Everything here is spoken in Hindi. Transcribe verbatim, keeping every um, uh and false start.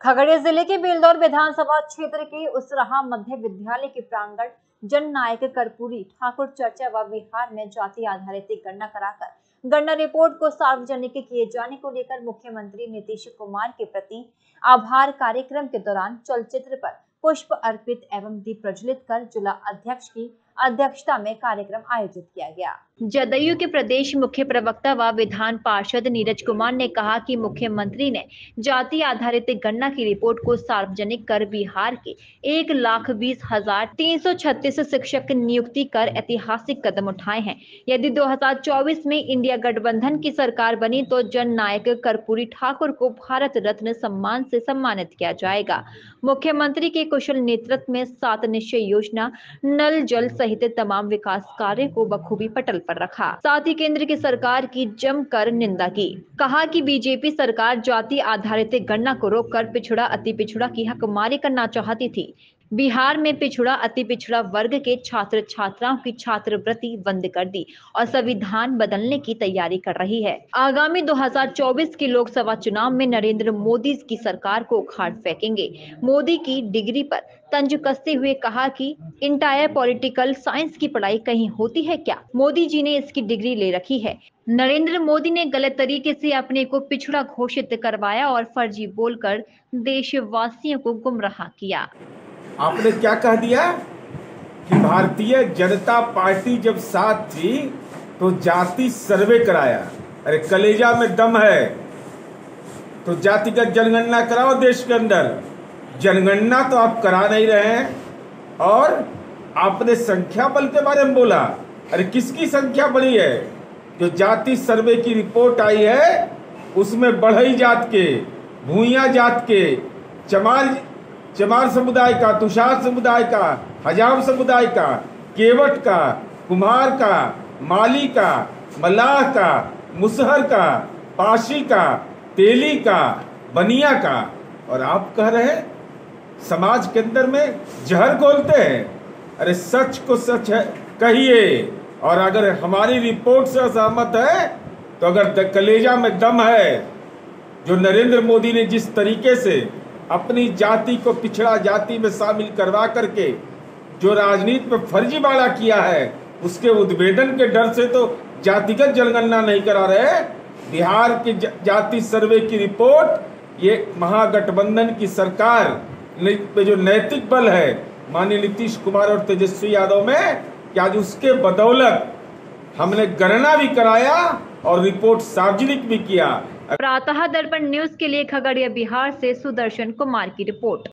खगड़िया जिले के बेलदौर विधानसभा क्षेत्र के उसराहा मध्य विद्यालय के प्रांगण जननायक कर्पूरी ठाकुर चर्चा व बिहार में जाति आधारित गणना कराकर गणना रिपोर्ट को सार्वजनिक किए जाने को लेकर मुख्यमंत्री नीतीश कुमार के प्रति आभार कार्यक्रम के दौरान चलचित्र पर पुष्प अर्पित एवं दीप प्रज्वलित कर जिला अध्यक्ष की अध्यक्षता में कार्यक्रम आयोजित किया गया। जदयू के प्रदेश मुख्य प्रवक्ता व विधान पार्षद नीरज कुमार ने कहा कि मुख्यमंत्री ने जाति आधारित गणना की रिपोर्ट को सार्वजनिक कर बिहार के एक लाख बीस हजार तीन सौ छत्तीस शिक्षक नियुक्ति कर ऐतिहासिक कदम उठाए हैं। यदि दो हजार चौबीस में इंडिया गठबंधन की सरकार बनी तो जननायक कर्पूरी ठाकुर को भारत रत्न सम्मान से सम्मानित किया जाएगा। मुख्यमंत्री के कुशल नेतृत्व में सात निश्चय योजना, नल जल सहित तमाम विकास कार्य को बखूबी पटल पर रखा। साथ ही केंद्र की सरकार की जमकर निंदा की। कहा कि बीजेपी सरकार जाति आधारित गणना को रोककर पिछड़ा अति पिछड़ा की हकमारी करना चाहती थी। बिहार में पिछड़ा अति पिछड़ा वर्ग के छात्र छात्राओं की छात्रवृत्ति बंद कर दी और संविधान बदलने की तैयारी कर रही है। आगामी दो हजार चौबीस के लोकसभा चुनाव में नरेंद्र मोदी की सरकार को उखाड़ फेंकेंगे। मोदी की डिग्री पर तंज कसते हुए कहा कि इंटायर पॉलिटिकल साइंस की पढ़ाई कहीं होती है क्या? मोदी जी ने इसकी डिग्री ले रखी है। नरेंद्र मोदी ने गलत तरीके से अपने को पिछड़ा घोषित करवाया और फर्जी बोलकर देशवासियों को गुमराह किया। आपने क्या कह दिया कि भारतीय जनता पार्टी जब साथ थी तो जाति सर्वे कराया। अरे कलेजा में दम है तो जातिगत जनगणना कराओ देश के अंदर। जनगणना तो आप करा नहीं रहे हैं और आपने संख्या बल के बारे में बोला। अरे किसकी संख्या बढ़ी है? जो जाति सर्वे की रिपोर्ट आई है उसमें बढ़ई जात के, भूइया जात के, चमार चमार समुदाय का, तुषार समुदाय का, हजाम समुदाय का, केवट का, कुम्हार का, माली का, मल्लाह का, मुसहर का, पाशी का, तेली का, बनिया का, और आप कह रहे हैं समाज के अंदर में जहर घोलते हैं। अरे सच को सच है कहिए, और अगर हमारी रिपोर्ट से असहमत है तो अगर कलेजा में दम है, जो नरेंद्र मोदी ने जिस तरीके से अपनी जाति को पिछड़ा जाति में शामिल करवा करके जो राजनीति में फर्जीवाड़ा किया है, उसके उद्भेदन के डर से तो जातिगत जनगणना नहीं करा रहे। बिहार की जाति सर्वे की रिपोर्ट ये महागठबंधन की सरकार पे जो नैतिक बल है माननीय नीतीश कुमार और तेजस्वी यादव में, कि आज उसके बदौलत हमने गणना भी कराया और रिपोर्ट सार्वजनिक भी किया। प्रातः दर्पण न्यूज के लिए खगड़िया बिहार से सुदर्शन कुमार की रिपोर्ट।